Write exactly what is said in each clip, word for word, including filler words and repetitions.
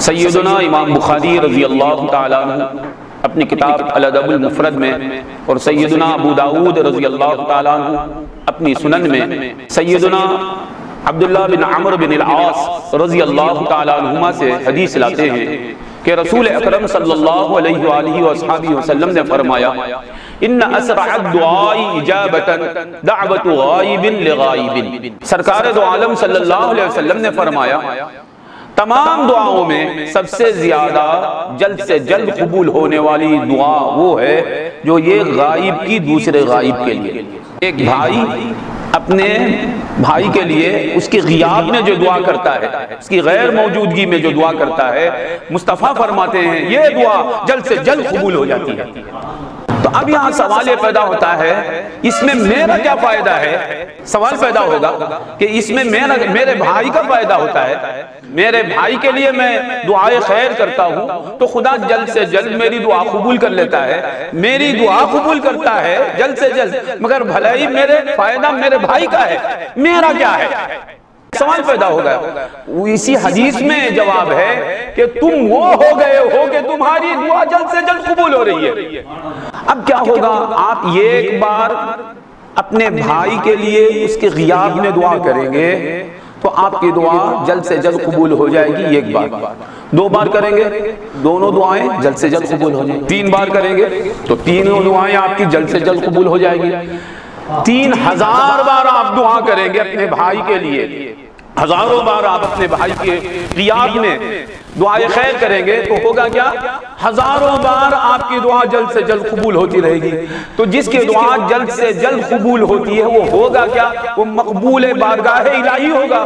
سیدنا امام بخاری رضی اللہ تعالیٰ عنہ اپنی کتاب الادب المفرد میں اور سیدنا ابو داود رضی اللہ تعالیٰ عنہ اپنی سنن میں سیدنا عبداللہ بن عمر بن العاص رضی اللہ تعالیٰ عنہما سے حدیث لاتے ہیں کہ رسول اکرم صلی اللہ علیہ وآلہ وآلہ وسلم نے فرمایا ان اسرع الدعاء اجابتا دعوت غائب لغائب۔ سرکار دو عالم صلی اللہ علیہ وسلم نے فرمایا تمام دعاؤں میں سب سے زیادہ جلد سے جلد قبول ہونے والی دعا وہ ہے جو یہ غائب کی دوسرے غائب کے لیے، ایک بھائی اپنے بھائی کے لیے اس کی غیاب میں جو دعا کرتا ہے، اس کی غیر موجودگی میں جو دعا کرتا ہے، مصطفیٰ فرماتے ہیں یہ دعا جلد سے جلد قبول ہو جاتی ہے۔ تو اب یہاں سوال یہ پیدا ہوتا ہے اس میں میرا کیا فائدہ ہے؟ سوال پیدا ہوگا کہ اس میں میرا میرے بھائی کا فائدہ ہوتا ہے، میرے بھائی کے لیے میں دعائے خیر کرتا ہوں تو خدا جلد سے جلد میری دعا قبول کر لیتا ہے، میری دعا قبول کرتا ہے جلد سے جلد، مگر بھلائی میرے فائدہ میرے بھائی کا ہے، میرا کیا ہے؟ سوال پیدا ہوگا۔ اسی حدیث میں جواب ہے کہ تم وہ ہو گئے ہو کہ تمہاری دعا جلد سے جلد قبول ہو رہی ہے۔ اب کیا ہوگا؟ آپ ایک بار اپنے بھائی کے لیے اس کے غیاب میں دعا کریں گے تو آپ کی دعا جلد سے جلد قبول ہو جائے گی، ایک بار۔ دو بار کریں گے دونوں دعائیں جلد سے جلد قبول ہو جائیں گی۔ تین بار کریں گے تو تینوں دعائیں آپ کی جلد سے جلد قبول ہو جائے گی۔ تین ہزار بار آپ دعا کریں گے اپنے بھائی کے لیے، ہزاروں بار آپ اپنے بھائی کے غیاب میں دعائے خیر کریں گے تو ہوگا کیا؟ ہزاروں بار آپ کی دعا جلد سے جلد قبول ہوتی رہے گی۔ تو جس کی دعا جلد سے جلد قبول ہوتی ہے وہ ہوگا کیا؟ وہ مقبول بارگاہ الہی ہوگا۔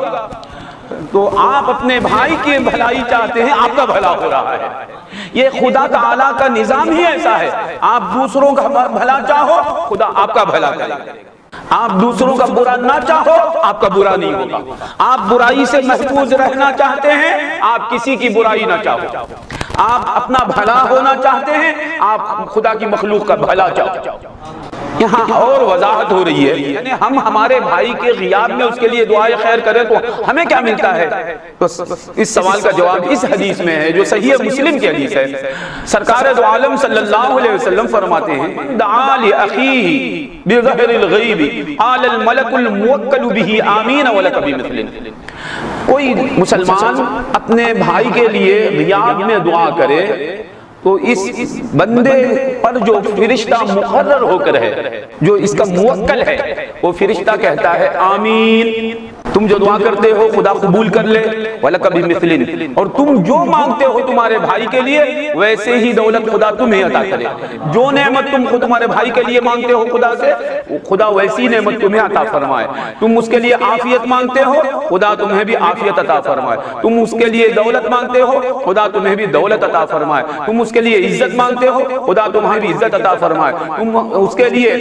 تو آپ اپنے بھائی کی بھلائی چاہتے ہیں، آپ کا بھلا ہو رہا ہے۔ یہ خدا تعالیٰ کا نظام ہی ایسا ہے، آپ دوسروں کا بھلا چاہو خدا آپ کا بھلا کرے گا، آپ دوسروں کا برا نہ چاہو آپ کا برا نہیں ہوگا، آپ برائی سے محفوظ رہنا چاہتے ہیں آپ کسی کی برائی نہ چاہو، آپ اپنا بھلا ہونا چاہتے ہیں آپ خدا کی مخلوق کا بھلا چاہو۔ یہاں اور وضاحت ہو رہی ہے، یعنی ہم ہمارے بھائی کے غیاب میں اس کے لیے دعائے خیر کریں تو ہمیں کیا ملتا ہے؟ تو اس سوال کا جواب اس حدیث میں ہے جو صحیح مسلم کی حدیث ہے۔ سرکار دو عالم صلی اللہ علیہ وسلم فرماتے ہیں دعا لأخیہ بظہر الغیب قال الملک الموکل بہ آمین ولک بمثلہ۔ کوئی مسلمان اپنے بھائی کے لیے غیاب میں دعا کرے تو اس بندے پر جو فرشتہ مقرر ہو کر ہے، جو اس کا موکل ہے، وہ فرشتہ کہتا ہے آمین، تم جو دعا کرتے ہو خدا قبول کر لے، وَلَكَ بِمِثْلٍ، اور تم جو مانگتے ہو تمہارے بھائی کے لیے ویسے ہی دولت خدا تمہیں عطا کرے، جو نعمت تم خود تمہارے بھائی کے لیے مانگتے ہو خدا سے خدا ویسی نعمت تمہیں عطا فرمائے، تم اس کے لیے عافیت مانگتے ہو خدا تمہیں بھی عافیت عطا فرمائے، تم اس کے لیے دولت مانگتے ہو خدا تمہیں بھی دولت عطا فرمائے، تم اس کے لیے عزت مانگتے ہو خدا تمہیں بھی عزت عطا فرمائے، تم اس کے لیے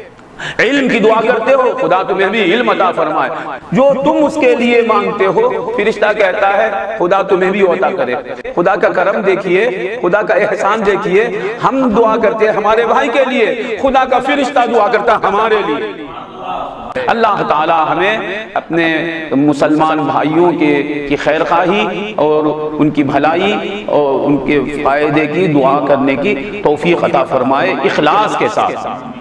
علم کی دعا کرتے ہو خدا تمہیں بھی علم عطا فرمائے، جو تم اس کے لیے مانگتے ہو فرشتہ کہتا ہے خدا تمہیں بھی عطا کرے۔ خدا کا کرم دیکھیے، خدا کا احسان دیکھیے، ہم دعا کرتے ہیں ہمارے بھائی کے لیے، خدا کا فرشتہ دعا کرتا ہمارے لیے۔ اللہ تعالی ہمیں اپنے مسلمان بھائیوں کے کی خیر خواہی اور ان کی بھلائی اور ان کے فائدے کی دعا کرنے کی توفیق عطا فرمائے اخلاص کے ساتھ۔